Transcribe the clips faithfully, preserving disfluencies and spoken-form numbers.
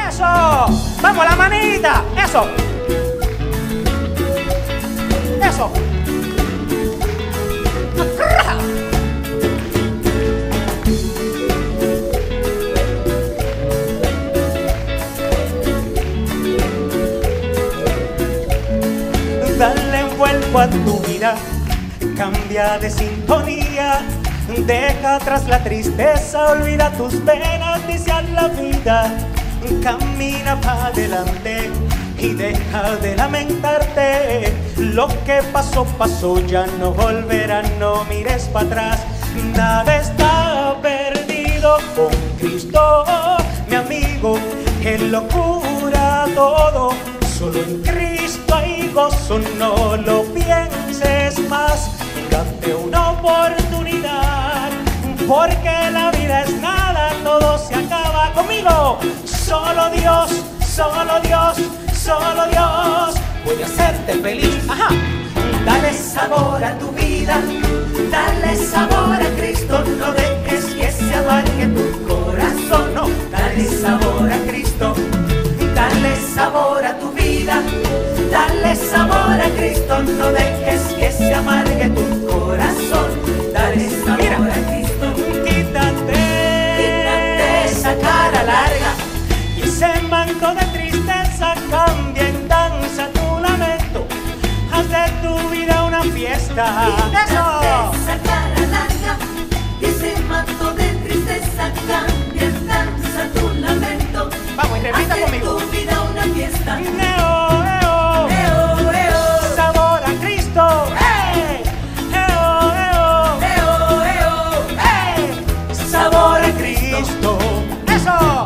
Eso. Vamos, la manita. Eso. Eso. Dale un vuelco a tu vida, cambia de sintonía, deja atrás la tristeza, olvida tus penas, dice a la vida, camina para adelante y deja de lamentarte. Lo que pasó, pasó, ya no volverá, no mires para atrás. Nada está perdido con Cristo, mi amigo, Él lo cura todo. Solo en Cristo hay gozo, no lo pienses más. Date una oportunidad, porque la vida es nada, todo se acaba. Conmigo, solo Dios, solo Dios, solo Dios puede hacerte feliz. Ajá. Dale sabor a tu vida, dale sabor a Cristo, no dejes que se amargue tu corazón. No, dale sabor a Cristo, dale sabor a tu vida, dale sabor a Cristo, no dejes que se amargue tu corazón. Dale sabor Mira. a Cristo, quítate, quítate esa cara larga y ese manto de tristeza, cambia en danza tu lamento, haz de tu vida una fiesta. Quítate esa cara larga y ese manto de tristeza, cambia en danza tu lamento. Vamos, y repita haz conmigo. de tu vida una fiesta. Eo, eo, Eo, eo. sabor a Cristo. ¡Hey! Eo, eo, Eo, eo. ¡hey! Sabor a Cristo. ¡Eso!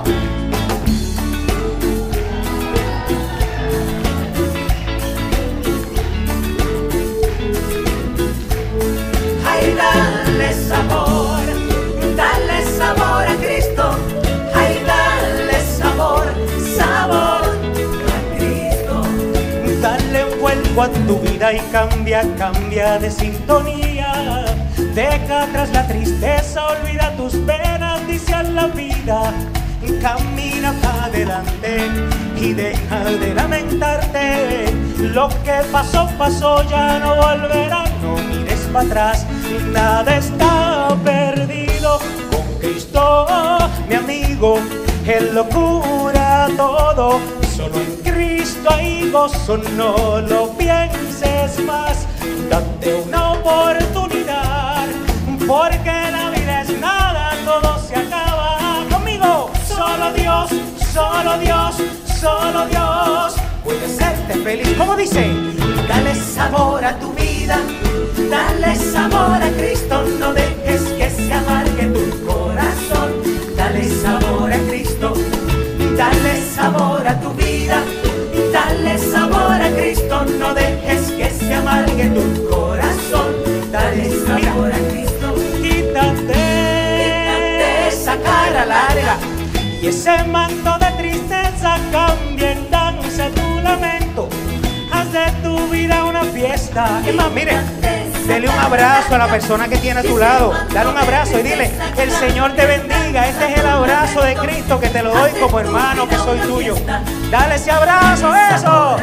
Ay, dale sabor, dale sabor a Cristo. Ay, dale sabor, sabor a Cristo. Dale un vuelco a tu vida y cambia, cambia de sintonía. Deja atrás la tristeza, olvida tus penas, dice a la vida. Camina para adelante y deja de lamentarte. Lo que pasó, pasó, ya no volverá, no mires para atrás. Nada está perdido con Cristo, mi amigo, Él lo cura todo. Solo en Cristo hay gozo, no lo pienses más. Date una oportunidad, porque la vida es nada, todo se acaba. Conmigo, solo Dios, solo Dios, solo Dios puede hacerte feliz. ¿Cómo dice? Dale sabor a tu vida, dale sabor a Cristo, no dejes que se amargue tu corazón. Dale sabor a Cristo, dale sabor a tu vida, dale sabor a Cristo, no dejes que se amargue tu corazón. Dale sabor a Cristo, Quítate, quítate esa cara larga y ese manto de tristeza, cambia en danza tu lamento. Haz de tu vida una fiesta. Es más, mire, dele un abrazo a la persona que tiene a tu lado. Dale un abrazo y dile, el Señor te bendiga. Este es el abrazo de Cristo que te lo doy como hermano que soy tuyo. Dale ese abrazo, eso.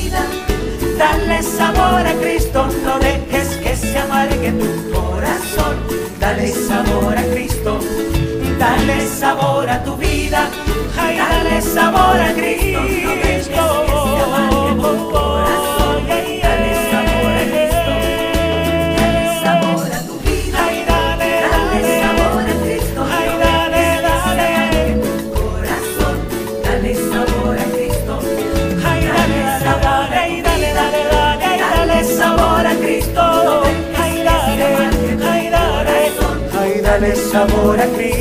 Dale sabor a Cristo, no dejes que se amargue tu corazón. Dale sabor a Cristo, dale sabor a tu vida. Ay, dale sabor a Cristo, no dejes que se amargue tu corazón. Dale sabor a Cristo, dale sabor a tu vida. Ay, dale, Dale sabor a Cristo, ay, no dale, dejes que se dale. amargue tu corazón. Dale sabor a Cristo, Ay, dale, dale, dale, ay, dale, dale, dale, ay, dale sabor a Cristo. Ay, dale, ay, dale, ay, dale sabor a Cristo.